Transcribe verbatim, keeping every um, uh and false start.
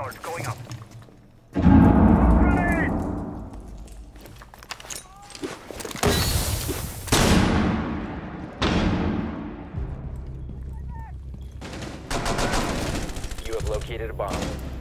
charge going up. You have located a bomb.